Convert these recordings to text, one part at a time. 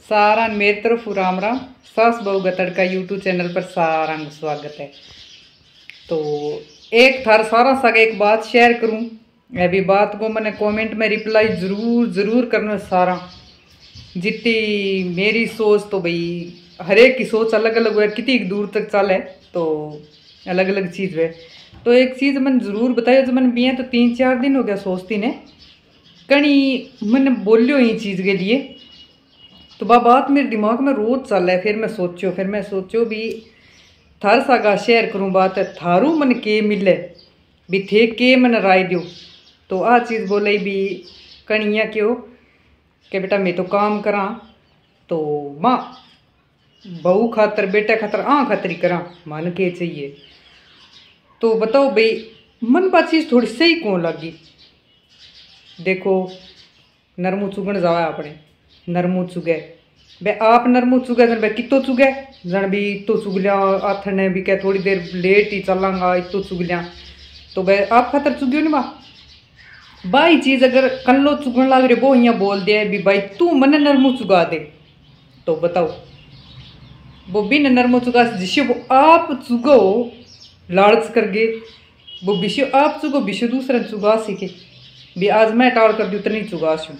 सारा मेरी तरफ राम राम। सास बहू का तड़का यूट्यूब चैनल पर सारा स्वागत है। तो एक थार सारा सा एक बात शेयर करूं। अभी बात को मैंने कमेंट में रिप्लाई जरूर करना। सारा जितनी मेरी सोच तो भाई हर एक की सोच अलग अलग है, कितनी दूर तक चले तो अलग अलग चीज़ है। तो एक चीज़ मैंने ज़रूर बताया जो मैंने बिया तो 3-4 दिन हो गया सोचती ने कहीं मैंने बोलियो ये चीज़ के लिए। तो बात मेरे दिमाग में रोज चल रहा है। फिर मैं सोचो भी थार सागा शेयर करूँ बात है थारू मन के मिले भी थे के मन राय दो। तो आ चीज़ बोले भी कणिया क्यों कि बेटा मैं तो काम करा तो माँ बहू खातर बेटा खातर खातर ही करा मन के चाहिए। तो बताओ भाई मन बात चीज़ थोड़ी सही कौन लगी। देखो नरमू चुगण जावा अपने नरमू चुगे बे आप नरमू चुगे जन बे कितो चुगे जन भी इतो चुग लिया आथने भी क्या थोड़ी देर लेट ही चलांगा इतो चुग लिया तो बे आप खातर चुगियो नहीं बाई चीज़ अगर कल्लो चुगण लाग रहे वो यहाँ बोल दे भी भाई तू मन नरमू चुगा दे तो बताओ वो बिन नरमू चुगा जिसे वो आप चुगो लालच करके वो विषय आप चुगो विषय दूसरा चुगा सीखे भी आज मैं टाल कर दी उतनी चुगा छू।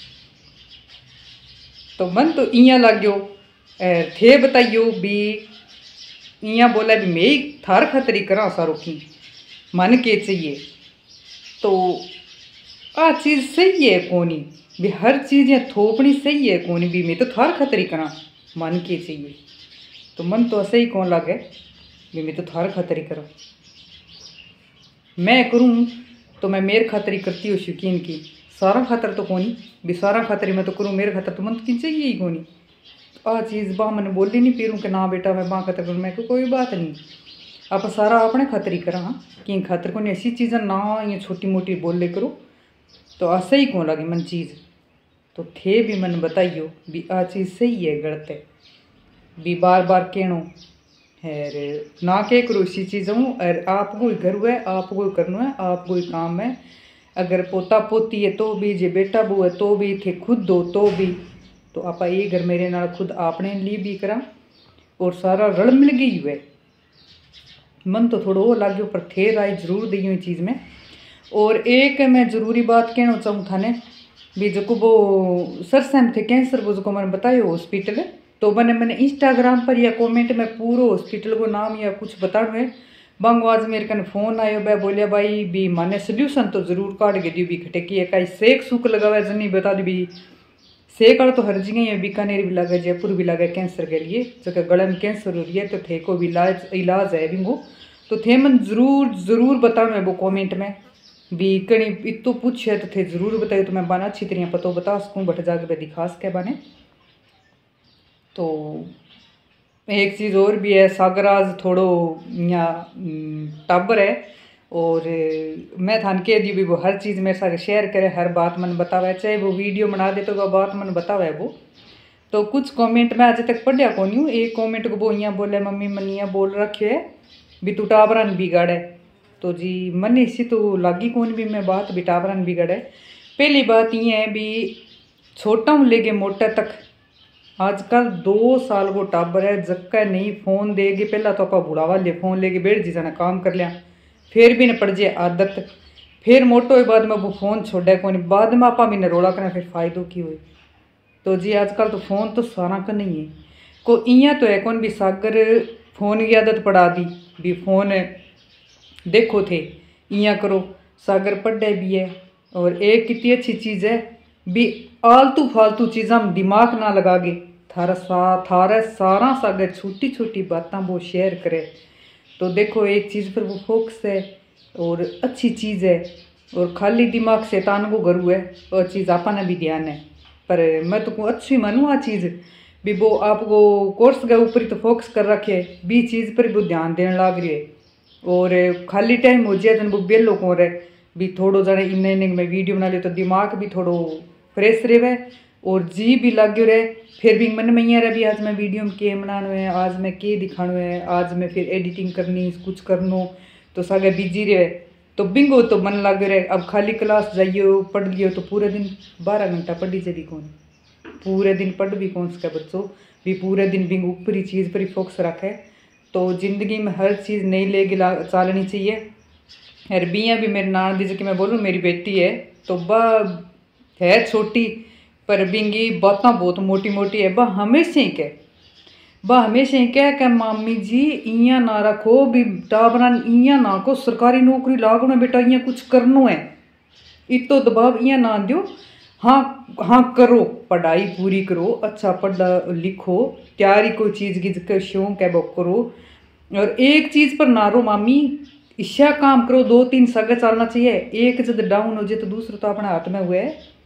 तो मन तो इं लग गयो थे बताइयो भी इं बोला भी मैं थार खातरी करा सारो की मन के चाहिए। तो आ चीज़ सही है कोनी भी हर चीज़ या थोपनी सही है कोनी भी मैं तो थार खातरी करा मन के चाहिए। तो मन तो ऐसे ही कौन लगे भी मैं तो थार खातरी करा मैं करूँ तो मैं मेरे खातरी करती हूँ शौकीन की सारा खातर तो कोनी भी सारा खातरी मैं तो करूँ मेरे खातर तो मन तो चाहिए ही कोनी। तो आ चीज़ बा मैंने बोली नहीं पीरूँ कि ना बेटा मैं बा खातर करूँ मैं कोई बात नहीं आप सारा अपने खातरी करा कि खातर को ऐसी चीज़ें ना ये छोटी मोटी बोल ले करो। तो आ सही कौन लगी मन चीज़ तो थे भी मन बताइयो भी आ चीज़ सही है गलत है भी बार बार कहनो है ना के करो इसी चीज़ हूँ और आपको ही घर है आपको ही करना है आपको ही काम है। अगर पोता पोती है तो भी जे बेटा बू है तो भी थे खुद दो तो भी तो आप ये घर मेरे नाल खुद आपने लिए भी करा और सारा रल मिल गई हुए मन तो थोड़ा वो लग गयो पर थे राय जरूर दी हुई चीज़ में। और एक मैं ज़रूरी बात कहना चाहूँ थाने भी जो को वो सरसम थे कैंसर वो जो मैंने बताया हॉस्पिटल तो मैंने इंस्टाग्राम पर या कमेंट में पूरा हॉस्पिटल को नाम या कुछ बताना है बंग आज मेरे कन फोन आयो बे बोलिया भाई भी माने सोल्यूशन तो जरूर काट के दी भी खटे की कई सेक सूक लगावे जनी बता दी भी सेक वाला तो हर जगह है बीकानेर भी लगा जयपुर भी लगा कैंसर के लिए जो गले में कैंसर हो रही है तो थे को भी इलाज है भी वो तो थे मन जरूर बताना है वो कॉमेंट में भी कहीं इतो पूछे तो थे जरूर बताइए तो मैं बाना अच्छी तरह पता बता सकूँ बट जाके दिखा सके बाने। तो एक चीज़ और भी है सागराज थोड़ो यहाँ टाबर है और मैं थान कह दी भी वो हर चीज़ मेरे साथ शेयर करे हर बात मन बतावे चाहे वो वीडियो बना दे तो वह बात मन बतावे वो। तो कुछ कमेंट में आज तक पढ़िया कौन हूँ एक कमेंट को वो यहाँ बोले मम्मी मन यहाँ बोल रखे है भी तू टाबरन बिगाड़े तो जी मन इसी तो लागी कौन भी मैं बात भी टाबरन बिगाड़े। पहली बात ये है भी छोटा हूँ लेके मोटा तक आजकल 2 साल को टाबर है जक्का नहीं फोन देगी पहला तो आप बुढ़ावा ले फोन लेके बैठ जी जाना काम कर लिया फिर भी न पड़ जाए आदत फिर मोटो बाद में वो फोन छोड़े कौन बाद में आपा भी न रोला करना फिर फायदों की हुई। तो जी आजकल तो फोन तो सारा का नहीं है को इं तो है कौन भी सागर फोन की आदत पड़ा दी भी फोन देखो थे इं करो सागर पढ़े भी है। और एक कितनी अच्छी चीज़ है भी आलतू फालतू चीज़ा में दिमाग ना लगा के थारा सारा सागर छोटी छोटी बातें वो शेयर करे तो देखो एक चीज़ पर वो फोकस है और अच्छी चीज़ है और खाली दिमाग शैतान को गरू है और चीज़ आपने भी ध्यान है पर मैं तो अच्छी मानूँ आ चीज़ भी वो आपको कोर्स के ऊपर ही तो फोकस कर रखे भी चीज़ पर भी ध्यान देने लग रही है। और खाली टाइम हो जाए तो वो बेलो को रहे भी थोड़ो जरा इन में वीडियो बना ले तो दिमाग भी थोड़ो फ्रेश रहे और जी भी लग रहे फिर भी मन में ये रहा भी आज मैं वीडियो में के बनाना है आज मैं के दिखाना है आज मैं फिर एडिटिंग करनी कुछ करनो तो सागे बिजी रहे तो बिंगो तो मन लग रहे। अब खाली क्लास जाइयो पढ़ लियो तो पूरे दिन 12 घंटा पढ़ी चली कौन पूरे दिन पढ़ भी कौन सके बच्चों भी पूरे दिन भी ऊपरी चीज़ पर ही फोकस रखे। तो ज़िंदगी में हर चीज़ नहीं लेगी चालनी चाहिए। और बियाँ भी मेरी नान दी, मैं बोलूँ मेरी बेटी है तो वह है छोटी पर बिंगी बातें बहुत मोटी मोटी है। वह हमेशा ही कह मामी जी इयां ना रखो भी टाबरा इयां ना को सरकारी नौकरी लागो बेटा, इयां कुछ करनो है, इतो दबाव इयां ना दो। हाँ करो, पढ़ाई पूरी करो, अच्छा पढ़ा लिखो, तैयारी कोई चीज़ की जिसका शौक है वो करो, और एक चीज़ पर ना रो मामी, इच्छा काम करो, 2-3 सगे चलना चाहिए। एक जब डाउन हो जाए तो दूसरा तो अपने हाथ में हुए।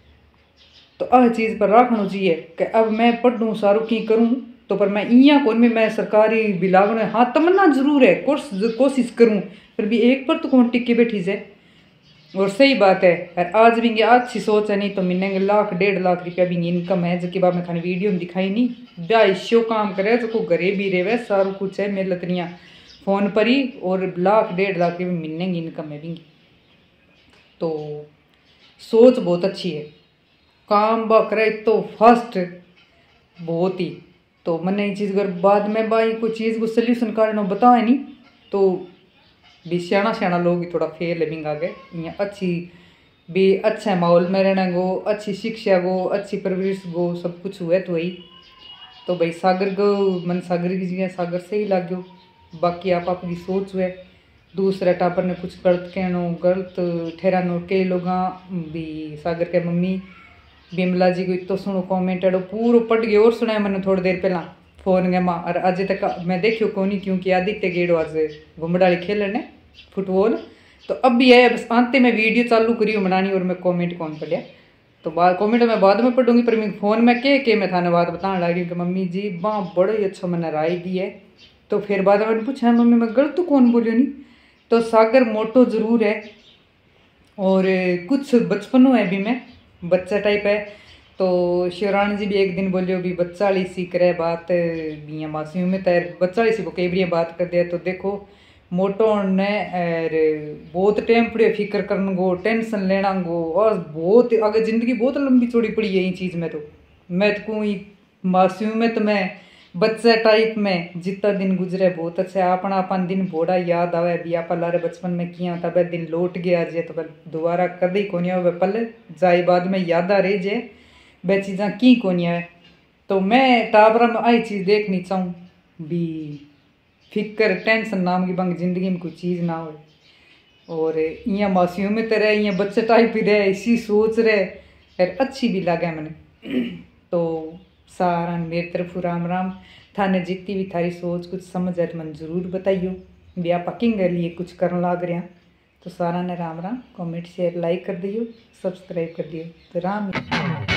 तो आह चीज़ पर रखना चाहिए कि अब मैं पढ़ूँ सारू की करूँ तो पर मैं इं कौन में मैं सरकारी बिलाग में, हाँ तमन्ना जरूर है, कोशिश करूँ, फिर भी एक पर तो कौन टिके बैठी से। और सही बात है। और आज भी अच्छी सोच है, नहीं तो मिलेंगे 1-1.5 लाख रुपया भी इनकम है, जो कि बाद में खाने वीडियो में दिखाई नहीं। ब्याह काम करे जो घरे भी रहे सारू कुछ है मेरे लतनियाँ फ़ोन पर ही, और 1-1.5 लाख रुपये मिलेंगे इनकम है भी। तो सोच बहुत अच्छी है, काम बा करे तो फर्स्ट बहुत ही। तो मैंने ये चीज़ अगर बाद में भाई कोई चीज़ को सोल्यूशन करना बताए नहीं तो भी सियाना लोग थोड़ा फेल है आगे। यहाँ अच्छी भी अच्छा माहौल में रहना गो, अच्छी शिक्षा गो, अच्छी परवरिश गो, सब कुछ हुए तो वही। तो भाई सागर गो मन सागर की जगह सागर से ही लग गयो। बाकी आप अपनी सोच हुए, दूसरा टापर ने कुछ गलत कहनो गलत ठहरानो, कई लोग भी सागर के मम्मी बिमला जी को इतो सुनो कॉमेंट एडो पूरा पढ़ गए और सुनाया मैंने थोड़ी देर पहला फोन गया माँ। और अजय तक मैं देखियो कौन, क्योंकि आदित्य गेड़ो आज घुमडाली खेलने फुटबॉल। तो अब भी है बस आते मैं वीडियो चालू करी बनानी और मैं कमेंट कौन पढ़िया। तो कमेंट मैं बाद में पढ़ूंगी, पर मैं फ़ोन में के मैं थाने बात बताने लग रही हूँ कि मम्मी जी वहाँ बड़ा ही अच्छा मैंने राय दी है। तो फिर बाद में मैंने पूछा मम्मी मैं गलत तो कौन बोलियो नहीं। तो सागर मोटो ज़रूर है और कुछ बचपनों है भी मैं बच्चा टाइप है। तो शिवरानी जी भी एक दिन बोलियो भी बच्चा वाली सी करे बात भी मासी में तैर बच्चा वाली सी वो कई बार बात कर दिया। तो देखो मोटो ने और बहुत टाइम पड़े फिक्र करने गो, टेंशन लेना गो, और बहुत आगे जिंदगी बहुत लंबी चौड़ी पड़ी है ये चीज़ में। तो मैं तो कहूँ मासियों में तो मैं बच्चा टाइप में जितना दिन गुजरे बहुत अच्छा। अपन दिन बोड़ा याद आवे भी आप लारे बचपन में किया तब दिन लौट गया जे तो दोबारा कभी को नहीं आवे, पल जाए बाद में याद आ रही जे वह चीज़ा की को नहीं आए। तो मैं टाबरा में आई चीज़ देखनी चाहूँ भी फिक्र टेंशन नाम की बंग जिंदगी में कोई चीज़ ना हो। और इं मासियों में तो रहे इं बच्चे टाइप ही रहे, इसी सोच रहे फिर अच्छी भी लगे मैंने। तो सारा मेरी तरफ राम राम। थाने जितनी भी थारी सोच कुछ समझ आए तो मन जरूर बताइयो भी आप किंग लिए कुछ करने लग रहे हैं। तो सारा ने Ram Ram, comment share like कर दियो, सब्सक्राइब कर दियो। तो राम।